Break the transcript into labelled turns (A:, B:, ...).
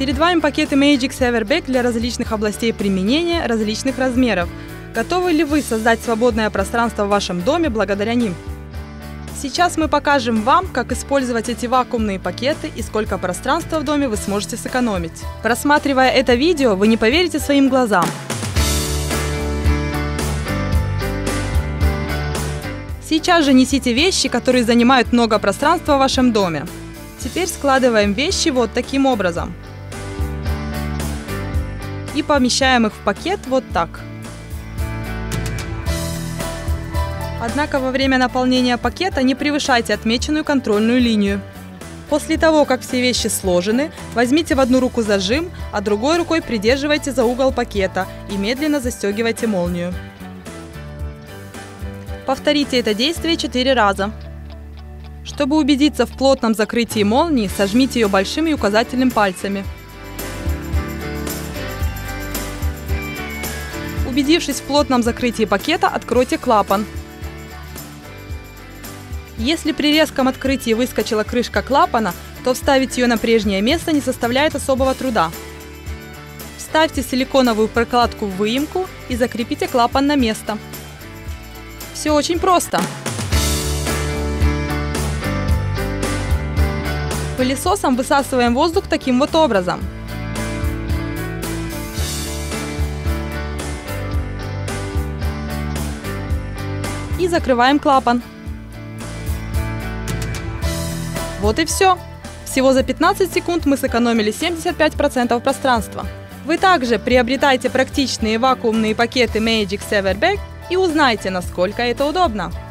A: Перед вами пакеты Magic Saver Bag для различных областей применения, различных размеров. Готовы ли вы создать свободное пространство в вашем доме благодаря ним? Сейчас мы покажем вам, как использовать эти вакуумные пакеты и сколько пространства в доме вы сможете сэкономить. Просматривая это видео, вы не поверите своим глазам. Сейчас же несите вещи, которые занимают много пространства в вашем доме. Теперь складываем вещи вот таким образом. И помещаем их в пакет вот так. Однако во время наполнения пакета не превышайте отмеченную контрольную линию. После того, как все вещи сложены, возьмите в одну руку зажим, а другой рукой придерживайте за угол пакета и медленно застегивайте молнию. Повторите это действие 4 раза. Чтобы убедиться в плотном закрытии молнии, сожмите ее большим и указательным пальцами. Убедившись в плотном закрытии пакета, откройте клапан. Если при резком открытии выскочила крышка клапана, то вставить ее на прежнее место не составляет особого труда. Вставьте силиконовую прокладку в выемку и закрепите клапан на место. Все очень просто. Пылесосом высасываем воздух таким вот образом. И закрываем клапан. Вот и все. Всего за 15 секунд мы сэкономили 75% пространства. Вы также приобретайте практичные вакуумные пакеты Magic Saver Bag и узнайте, насколько это удобно.